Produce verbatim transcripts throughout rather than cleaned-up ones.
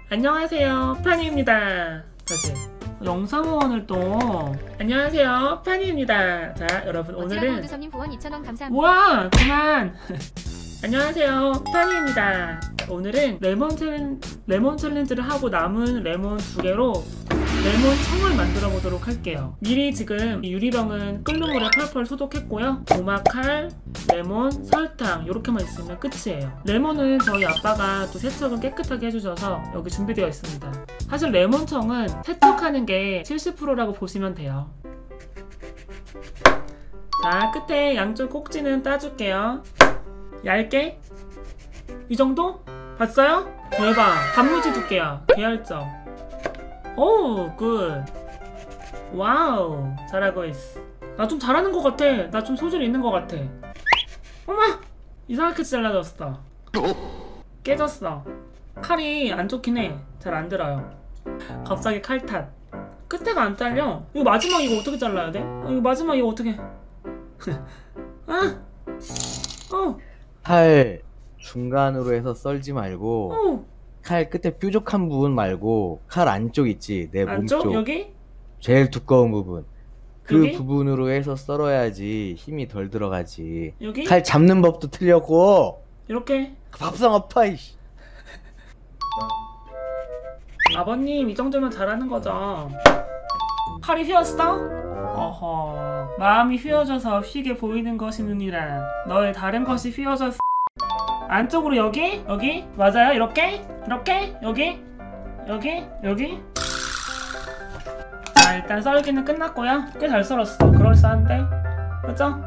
안녕하세요, 파니입니다. 다시 영상 후원을 또 안녕하세요, 파니입니다. 자, 여러분 오늘은 후원 이천 원 감사합니다. 우와 그만. 안녕하세요, 파니입니다. 오늘은 레몬 챌린, 레몬 챌린지를 하고 남은 레몬 두 개로 레몬 청을 만들어 보도록 할게요. 미리 지금 이 유리병은 끓는 물에 펄펄 소독했고요. 고막칼, 레몬, 설탕 이렇게만 있으면 끝이에요. 레몬은 저희 아빠가 또 세척을 깨끗하게 해주셔서 여기 준비되어 있습니다. 사실 레몬청은 세척하는 게 칠십 퍼센트라고 보시면 돼요. 자, 끝에 양쪽 꼭지는 따줄게요. 얇게 이 정도? 봤어요? 대박! 단무지 두께야. 계열적. 오, 굿. 와우, 잘하고 있어. 나 좀 잘하는 것 같아. 나 좀 소질이 있는 것 같아. 어머! 이상하게 잘라졌어. 깨졌어. 칼이 안 좋긴 해. 잘 안 들어요. 갑자기 칼 탓. 끝에가 안 잘려. 이거 마지막 이거 어떻게 잘라야 돼? 어, 이거 마지막 이거 어떻게? 아! 어! 칼 중간으로 해서 썰지 말고 어! 칼 끝에 뾰족한 부분 말고 칼 안쪽 있지, 내 안쪽? 몸쪽 여기? 제일 두꺼운 부분 그 여기? 부분으로 해서 썰어야지 힘이 덜 들어가지. 여기? 칼 잡는 법도 틀렸고 이렇게? 밥상 아파 이씨. 아버님 이 정도면 잘하는 거죠. 칼이 휘었어? 어허, 마음이 휘어져서 휘게 보이는 것이느니라. 너의 다른 것이 휘어졌어. 안쪽으로 여기? 여기? 맞아요? 이렇게? 이렇게? 여기? 여기? 여기? 자, 일단 썰기는 끝났고요. 꽤 잘 썰었어. 그럴싸한데? 그죠?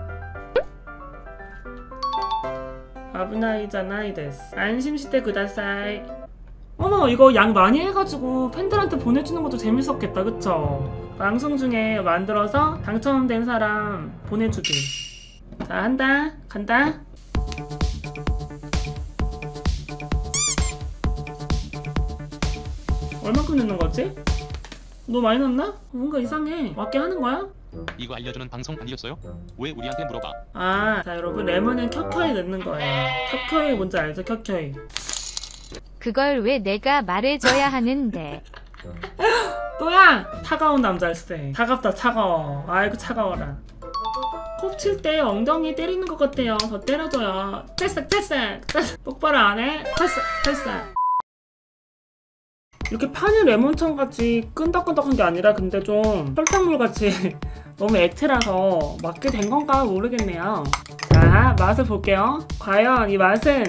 아브나이잖아이 데스. 안심시대 구다사이. 어머, 이거 양 많이 해가지고 팬들한테 보내주는 것도 재밌었겠다, 그쵸? 방송 중에 만들어서 당첨된 사람 보내주기. 자, 한다. 간다. 얼만큼 넣는 거지? 너무 많이 넣나? 뭔가 이상해. 맞게 하는 거야? 이거 알려주는 방송 아니었어요? 왜 우리한테 물어봐? 아, 자 여러분, 레몬은 켜켜이 넣는 거예요. 켜켜이 뭔지 알죠? 켜켜이. 그걸 왜 내가 말해줘야 하는데. 또야! 차가운 남자일세. 차갑다, 차가워. 아이고 차가워라. kop칠 때 엉덩이 때리는 것 같아요. 더 때려줘요. 찰싹 찰싹 찰싹. 똑바로 안 해? 찰싹 찰싹. 이렇게 파는 레몬청 같이 끈덕끈덕한 게 아니라 근데 좀 설탕물 같이 너무 액체라서 맞게 된 건가 모르겠네요. 자, 맛을 볼게요. 과연 이 맛은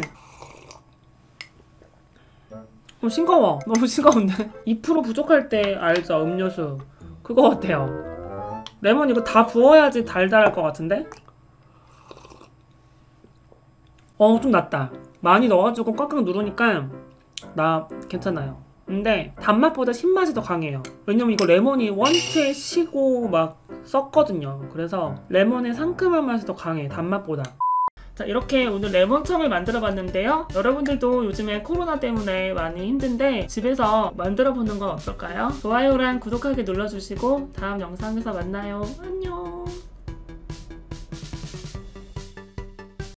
어, 싱거워. 너무 싱거운데? 이 퍼센트 부족할 때 알죠? 음료수 그거 같아요. 레몬 이거 다 부어야지 달달할 것 같은데? 어, 좀 낫다. 많이 넣어가지고 꽉꽉 누르니까 나 괜찮아요. 근데 단맛보다 신맛이 더 강해요. 왜냐면 이거 레몬이 원체 시고 막 썼거든요. 그래서 레몬의 상큼한 맛이 더 강해, 단맛보다. 자, 이렇게 오늘 레몬청을 만들어 봤는데요. 여러분들도 요즘에 코로나 때문에 많이 힘든데 집에서 만들어 보는 건 어떨까요? 좋아요랑 구독하기 눌러주시고 다음 영상에서 만나요. 안녕.